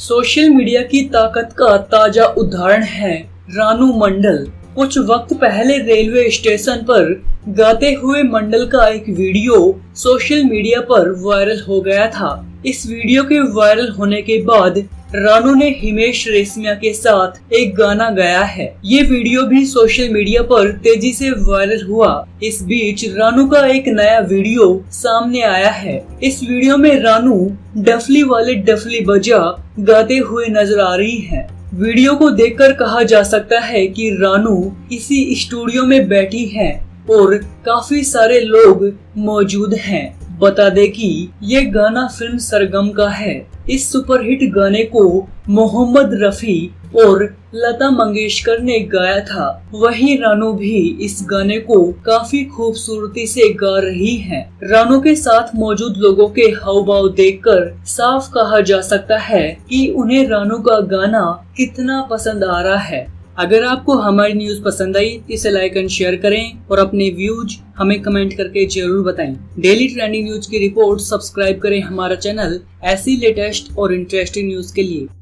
Social media की ताकत का ताजा उदाहरण है रानू मंडल। कुछ वक्त पहले रेलवे स्टेशन पर गाते हुए मंडल का एक वीडियो सोशल मीडिया पर वायरल हो गया था। इस वीडियो के वायरल होने के बाद रानू ने हिमेश रेशमिया के साथ एक गाना गाया है। ये वीडियो भी सोशल मीडिया पर तेजी से वायरल हुआ। इस बीच रानू का एक नया वीडियो सामने आया है। इस वीडियो में रानू डफली वाले डफली बजा गाते हुए नजर आ रही है। वीडियो को देखकर कहा जा सकता है कि रानू इसी स्टूडियो में बैठी है और काफी सारे लोग मौजूद हैं। बता दे कि ये गाना फिल्म सरगम का है। इस सुपरहिट गाने को मोहम्मद रफी और लता मंगेशकर ने गाया था। वहीं रानू भी इस गाने को काफी खूबसूरती से गा रही हैं। रानू के साथ मौजूद लोगों के हाव भाव देखकर साफ कहा जा सकता है कि उन्हें रानू का गाना कितना पसंद आ रहा है। अगर आपको हमारी न्यूज पसंद आई तो इसे लाइक एंड शेयर करें और अपने व्यूज हमें कमेंट करके जरूर बताएं। डेली ट्रेंडिंग न्यूज की रिपोर्ट सब्सक्राइब करें हमारा चैनल ऐसी लेटेस्ट और इंटरेस्टिंग न्यूज के लिए।